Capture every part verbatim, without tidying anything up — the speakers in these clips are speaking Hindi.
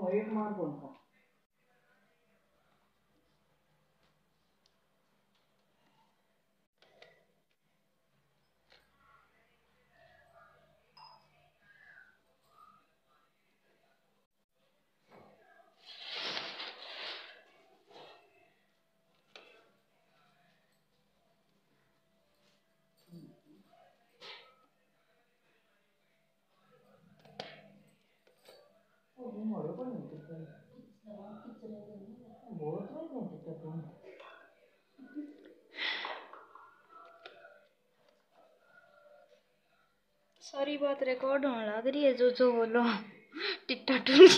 एक मार कौन था सारी बात रिकॉर्ड होने लग रही है, जो जो बोलो टिट्टा टूटी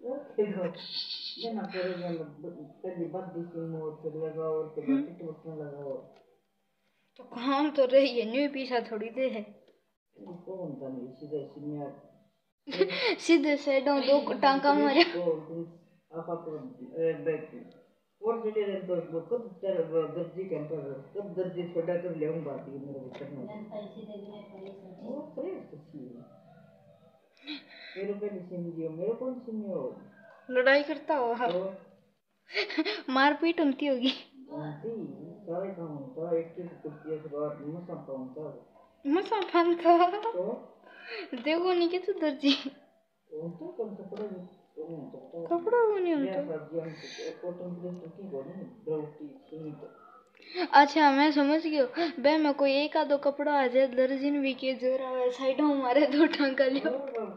तो काम तो रही है, न्यू पीछा थोड़ी दे है सीधे से दो टांका मारे और बेटे ने तो वो कब तेरे दर्जी के अंदर कब दर्जी छोटा कर ले हूँ बात ये मेरे बच्चे ने वो फ्रेश थी मेरे पे नहीं दियो मेरे कौन सुनियो लड़ाई करता हो आप तो मारपीट होती होगी होती सारे काम होता एक की कुछ ये बात मसा पाऊंगा मसा फंता तो देखो नहीं कि तू दर्जी वो तो कम कपड़े कपड़ा वो नहीं होता अच्छा मैं समझ गया बे मैं कोई एक आधो कपड़ा आ जाए दर्जन भी के जोर आवे साइड में मारे दो टांका लियो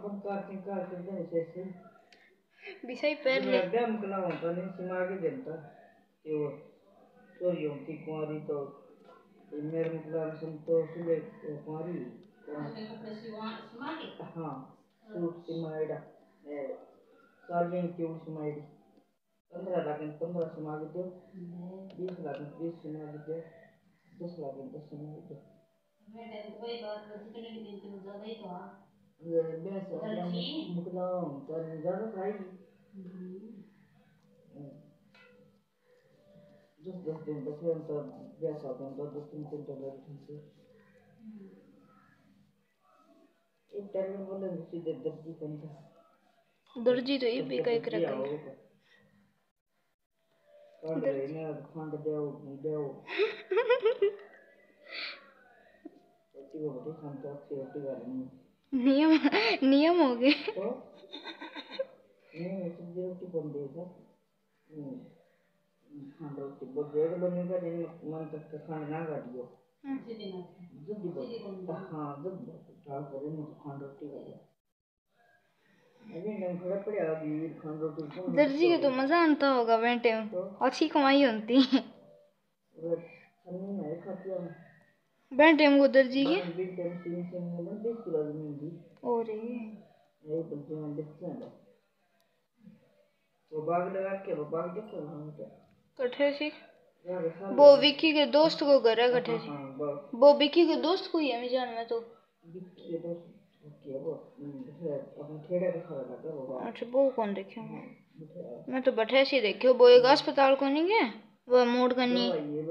बिसाई पैर ले डैम कला होता नहीं सिमा के देता ये वो चोरी होती कुंवारी तो मेरे मतलब संतो सुबह कुंवारी हाँ सूट सिमाइडा सार्वजन की उस सिमाइडी पंद्रह लाख में पंद्रह सिमा के दो बीस लाख में बीस सिमा के दो दस लाख में दस सिमा के दो मैं तो कोई बात कितने की दिन में ज्यादा ही तो आ ये बेस मुकदा तो ज्यादा खाएगी just दस दिन बचे हैं तो बेस आते हैं तो दस तीन तीन डॉलर से एक टाइम में बोले सीधे दर्जी बनता दर्जी तो ये भी कई कर गई दर्जी ने खंड देओ देओ रोटी को रोटी खाते अच्छी रोटी करनी नियम नियम हो गए तो नहीं सब्जी रोटी बन देगा हाँ रोटी बहुत देर बनेगा दिन मन तक खाना ना काटियो जब भी हाँ जब ट्राई करें तो खाना रोटी करें दर्जी के तो मजा आता होगा बेटे अच्छी कमाई होती है बेटे हमको दर्जी की और कठे सी वो विक्की के दोस्त को घर है कठे सी वो विक्की के दोस्त को ही है जान में तो अच्छा वो कौन देखे मैं तो बठे सी देखे वो एक अस्पताल को नहीं गया वो मोड़ करनी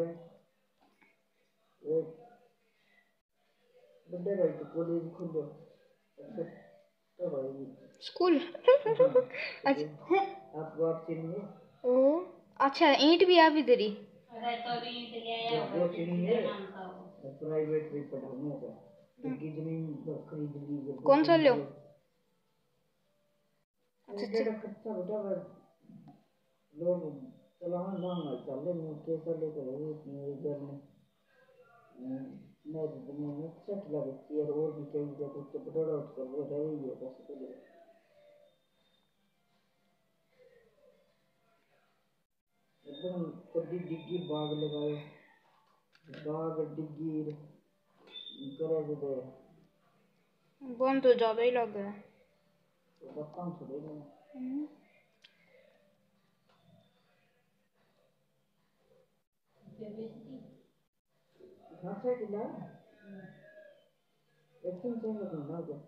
स्कूल अच्छा ओ अच्छा ईंट भी आप इधर ही प्राइवेट भी पढ़ाने का कौन सा लो लोग चलाना ना चले मैं कैसा लेकर मेरे घर में मैं मैं सेट लगती है और भी कई जगह तो बड़ा कर वो रह ही है बस तो एकदम कभी डिग्गी बाग लगाए बाग डिग्गी करे तो बन तो ज्यादा ही लग गया तो काम छोड़ेगा हाँ सर किला एक दिन से लगना ना क्या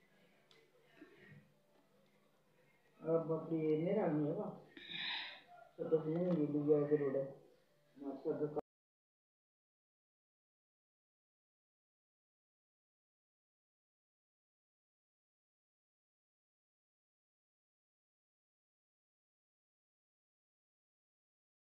अब बाकी मेरा नहीं है सब तो नहीं मिली गया जरूर है।